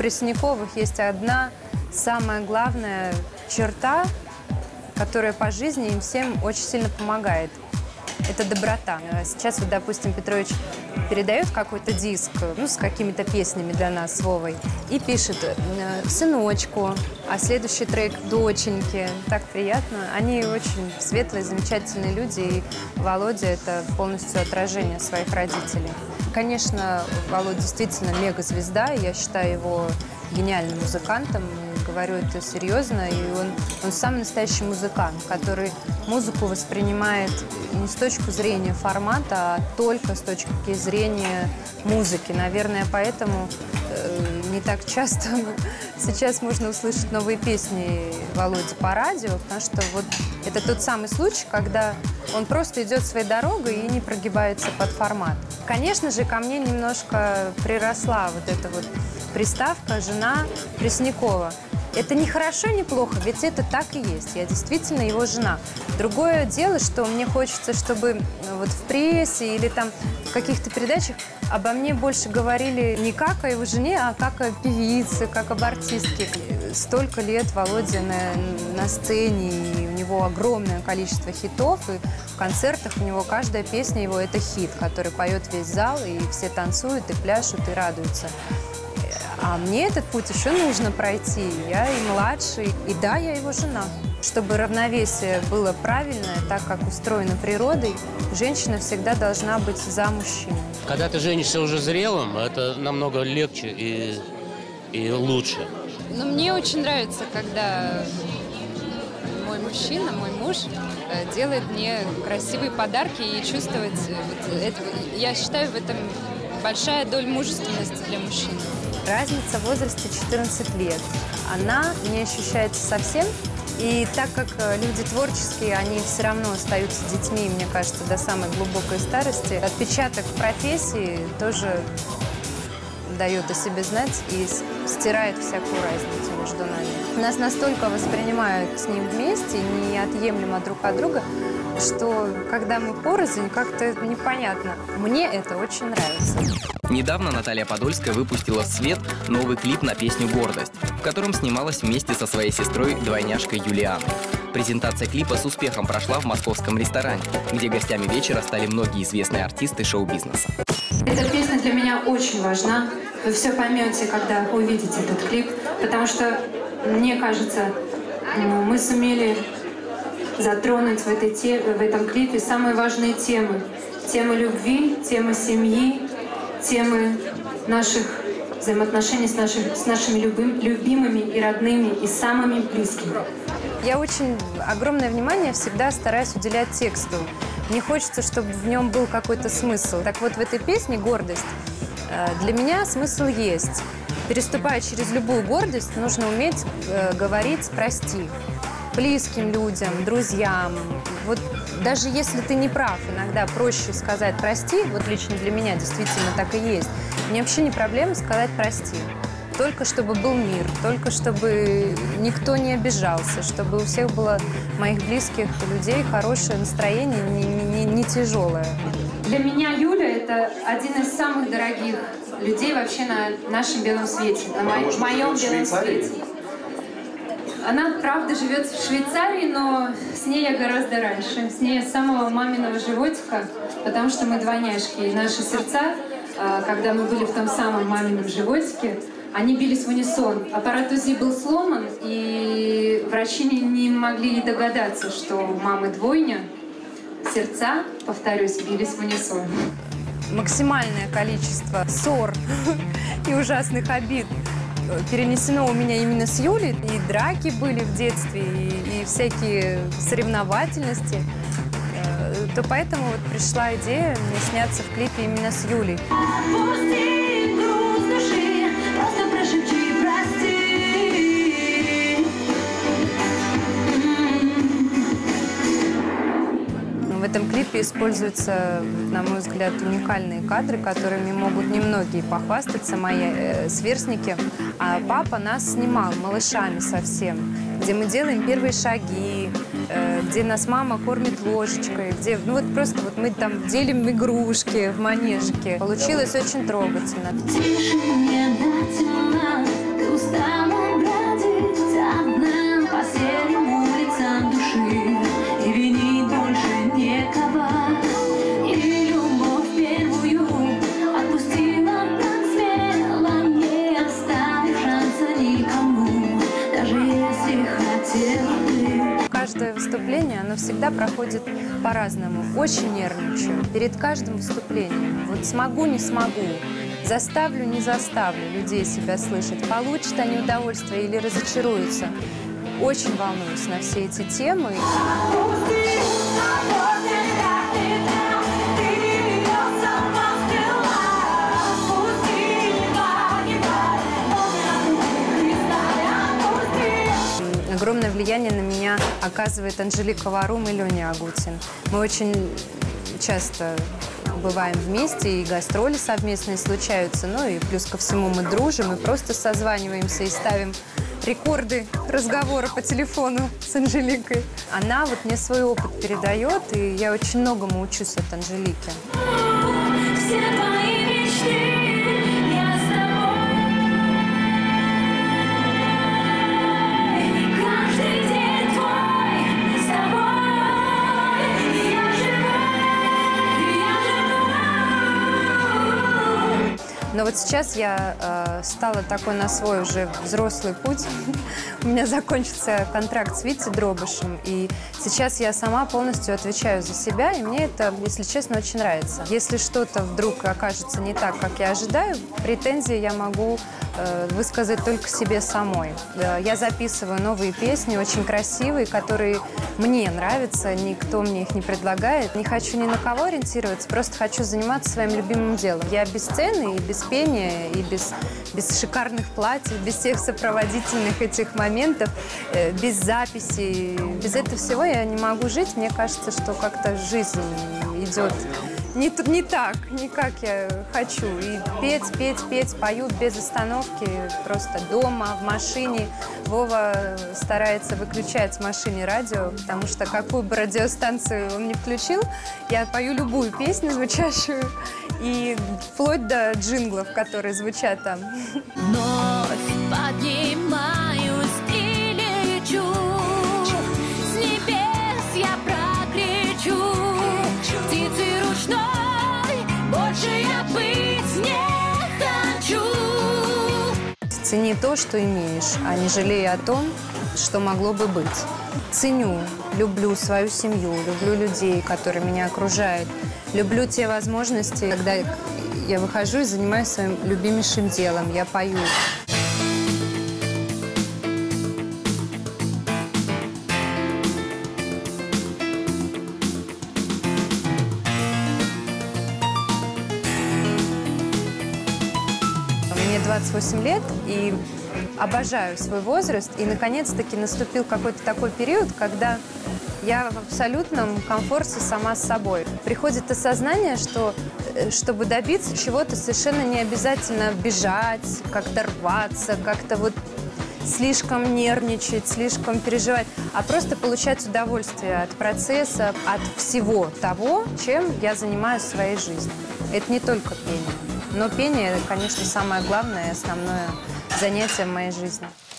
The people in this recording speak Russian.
Пресняковых есть одна самая главная черта, которая по жизни им всем очень сильно помогает. Это доброта. Сейчас, вот, допустим, Петрович передает какой-то диск, ну, с какими-то песнями для нас с Вовой, и пишет сыночку, а следующий трек доченьке. Так приятно. Они очень светлые, замечательные люди, и Володя – это полностью отражение своих родителей. Конечно, Володя действительно мега-звезда, и я считаю его гениальным музыкантом. Говорю это серьезно, и он самый настоящий музыкант, который музыку воспринимает не с точки зрения формата, а только с точки зрения музыки. Наверное, поэтому не так часто сейчас можно услышать новые песни Володи по радио, потому что вот это тот самый случай, когда он просто идет своей дорогой и не прогибается под формат. Конечно же, ко мне немножко приросла вот эта вот приставка «жена Преснякова». Это не хорошо, не плохо, ведь это так и есть. Я действительно его жена. Другое дело, что мне хочется, чтобы вот в прессе или там в каких-то передачах обо мне больше говорили не как о его жене, а как о певице, как об артистке. Столько лет Володя на сцене, и у него огромное количество хитов, и в концертах у него каждая песня его – это хит, который поет весь зал, и все танцуют, и пляшут, и радуются. А мне этот путь еще нужно пройти. Я и младший, и да, я его жена. Чтобы равновесие было правильное, так как устроено природой, женщина всегда должна быть за мужчину. Когда ты женишься уже зрелым, это намного легче и лучше. Но мне очень нравится, когда мой мужчина, мой муж делает мне красивые подарки и чувствовать вот это. Я считаю, в этом большая доля мужественности для мужчин. Разница в возрасте 14 лет. Она не ощущается совсем. И так как люди творческие, они все равно остаются детьми, мне кажется, до самой глубокой старости, отпечаток профессии тоже дает о себе знать и стирает всякую разницу между нами. Нас настолько воспринимают с ним вместе, неотъемлемо друг от друга, что когда мы порознь, как-то это непонятно. Мне это очень нравится. Недавно Наталья Подольская выпустила в свет новый клип на песню «Гордость», в котором снималась вместе со своей сестрой-двойняшкой Юлианой. Презентация клипа с успехом прошла в московском ресторане, где гостями вечера стали многие известные артисты шоу-бизнеса. Эта песня для меня очень важна. Вы все поймете, когда увидите этот клип, потому что, мне кажется, мы сумели затронуть в этом клипе самые важные темы. Темы любви, темы семьи, темы наших взаимоотношений с нашими любимыми и родными, и самыми близкими. Я очень огромное внимание всегда стараюсь уделять тексту. Мне хочется, чтобы в нем был какой-то смысл. Так вот, в этой песне «Гордость» для меня смысл есть. Переступая через любую гордость, нужно уметь говорить «прости». Близким людям, друзьям. Вот даже если ты не прав, иногда проще сказать «прости». Вот лично для меня действительно так и есть. Мне вообще не проблема сказать «прости». Только чтобы был мир, только чтобы никто не обижался, чтобы у всех было, моих близких людей, хорошее настроение, не тяжелое. Для меня Юля – это один из самых дорогих людей вообще на нашем белом свете, на моем белом свете. Она, правда, живет в Швейцарии, но с ней я гораздо раньше. С ней с самого маминого животика, потому что мы двойняшки. И наши сердца, когда мы были в том самом мамином животике, они бились в унисон. Аппарат УЗИ был сломан, и врачи не могли не догадаться, что у мамы двойня. Сердца, повторюсь, бились в унисон. Максимальное количество ссор и ужасных обид перенесено у меня именно с Юлей. И драки были в детстве, и всякие соревновательности. То поэтому вот пришла идея мне сняться в клипе именно с Юлей. В этом клипе используются, на мой взгляд, уникальные кадры, которыми могут немногие похвастаться, мои сверстники. А папа нас снимал малышами совсем, где мы делаем первые шаги, где нас мама кормит ложечкой, где вот просто вот мы там делим игрушки в манежике. Получилось очень трогательно. стану бродить одна по серым улицам души и винить больше некого. И любовь первую отпустила так смело, не оставив шанса никому, даже если хотела бы. Каждое выступление, оно всегда проходит по-разному. Очень нервничаю перед каждым выступлением. Вот смогу, не смогу, заставлю, не заставлю людей себя слышать, получат они удовольствие или разочаруются. Очень волнуюсь на все эти темы. Огромное влияние на меня оказывает Анжелика Варум и Леня Агутин. Мы очень часто бываем вместе, и гастроли совместные случаются. Ну и плюс ко всему мы дружим, и просто созваниваемся и ставим рекорды разговора по телефону с Анжеликой. Она вот мне свой опыт передает, и я очень многому учусь от Анжелики. Все твои мечты. Но вот сейчас я стала такой на свой уже взрослый путь. У меня закончится контракт с Витей Дробышем, и сейчас я сама полностью отвечаю за себя, и мне это, если честно, очень нравится. Если что-то вдруг окажется не так, как я ожидаю, претензии я могу высказать только себе самой. Я записываю новые песни, очень красивые, которые мне нравятся, никто мне их не предлагает. Не хочу ни на кого ориентироваться, просто хочу заниматься своим любимым делом. Я без сцены и без пения, и без шикарных платьев, без всех сопроводительных этих моментов, без записей. Без этого всего я не могу жить. Мне кажется, что как-то жизнь идет не так, не как я хочу. И петь, пою без остановки, просто дома, в машине. Вова старается выключать в машине радио, потому что какую бы радиостанцию он ни включил, я пою любую песню звучащую, и вплоть до джинглов, которые звучат там. Вновь поднимаюсь и лечу, с небес я прокричу, птицей ручной больше я быть не хочу. Цени то, что имеешь, а не жалей о том, что могло бы быть. Ценю, люблю свою семью, люблю людей, которые меня окружают. Люблю те возможности, когда я выхожу и занимаюсь своим любимейшим делом. Я пою. Мне 28 лет, и обожаю свой возраст. И, наконец-таки, наступил какой-то такой период, когда я в абсолютном комфорте сама с собой. Приходит осознание, что, чтобы добиться чего-то, совершенно не обязательно бежать, как-то рваться, как-то вот слишком нервничать, слишком переживать, а просто получать удовольствие от процесса, от всего того, чем я занимаюсь в своей жизни. Это не только пение. Но пение, конечно, самое главное и основное занятие в моей жизни.